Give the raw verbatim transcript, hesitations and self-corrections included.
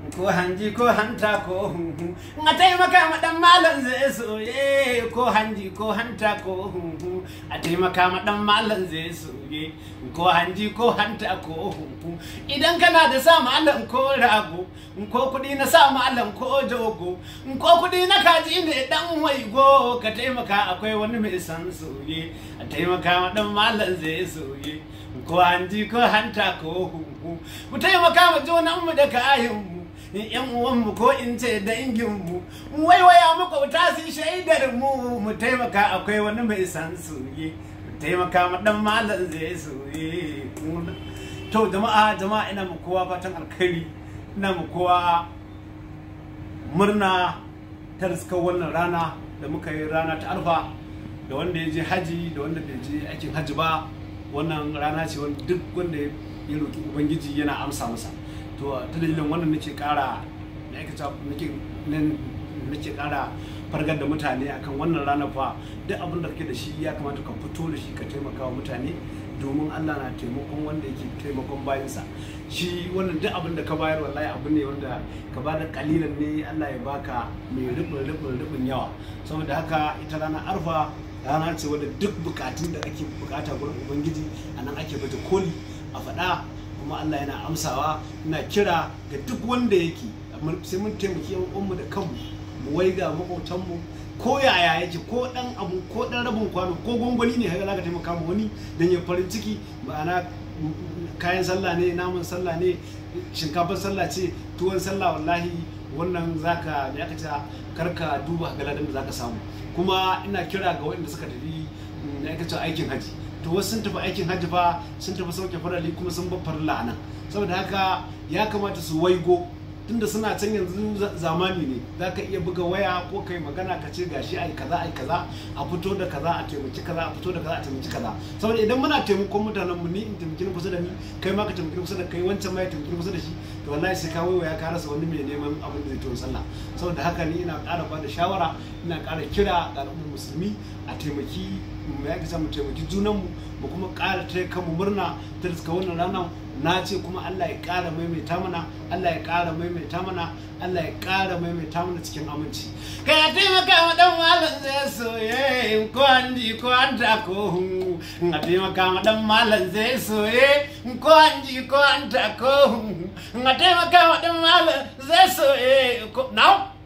ko hanji ko hanta ko huhu a taimaka ma dan malam zai soye ko hanji ko hanta ko huhu a taimaka ma dan malam zai soye ko hanji ko hanta ko huhu idan kana da sa malam ko rago ko kudi na sa malam ko jogo ko kudi na kaji ne dan waigo ka taimaka akwai wani mai san soye a taimaka ma dan malam zai soye ko hanji ko hanta ko huhu mu taimaka ma junan mu da kayan mu yan uwanmu ko in ce danginmu waiwaya makwabta su shaidar mu mu taimaka akwai wani mai san soye mu taimaka ma dan malam zai soye. To jama'a jama'a ina mu kowa fatan alkhairi, ina mu kowa murna ta riskar wannan rana da muka yi rana ta arfa, da wanda ya je haji da wanda bai je aikin haji ba. Wannan rana ce wanda duk wanda ya roki ubangiji yana amsa masa. To ta dalilin wannan nake kara nake nake kara fargar da mutane akan wannan ranar fa duk abin da kake da shi ya kamata ka fito da shi ka taimaka wa mutane, domin Allah na taimakon wanda yake taimakon bayansa. Shi wannan duk abin da ka bayar wallahi abu ne wanda ka bada kalilan ne Allah ya baka mai rubin rubin rubin yawa. Saboda haka ita ranar arfa rana ce wadda duk bukatun da ake bukata gurin ubangiji anan ake baje koli a faɗa, kuma Allah yana amsawa. Ina kira ga duk wanda yake sai mun taimaki yan uwanmu da kanmu, mu waiga makwautanmu ko yaya yake, ko dan abu ko dan rabin kwano ko gongoni ne haka zaka taimaka mu wani dan ya farin ciki. Ma'ana kayan sallah ne, naman sallah ne, shinkafar sallah ce, tuwon sallah, wallahi wannan zaka da aka ce karka duba galadan da zaka samu. Kuma ina kira ga waɗanda suka tafi da aka ce aikin haji, to wasu sun tafi aikin hajji fa sun tafi sauke farali kuma sun bar farilla nan. Saboda haka ya kamata su waigo, tunda suna can yanzu zamani ne, zaka iya buga waya ko kai magana ka ce gashi ai kaza ai kaza a fito da kaza a taimaki kaza a fito da kaza a taimaki kaza. Saboda idan muna taimakon mutanen mu, ni in taimaki na kusa da ni, kai ma ka taimaki kusa da kai, wancan ma ya taimaki kusa da shi, to wallahi sai ka waiwaya ka rasa wani mai neman abin da zai tuwon sallah. Saboda haka ni ina ƙara bada shawara, ina ƙara kira ga al'ummar musulmi a taimaki mu, ya kisa mu taimaki junanmu, mu kuma ƙara taya kanmu murna ta riska wannan ranar. Na ce kuma Allah ya ƙara maimaita mana, Allah ya ƙara maimaita mana, Allah ya ƙara maimaita mana cikin aminci. Ka ya taimaka wa dan malam zai soye ko hanji ko hanta ko huhu, ka taimaka wa dan malam zai soye ko hanji ko hanta ko huhu, ka taimaka wa dan malam zai soye ko now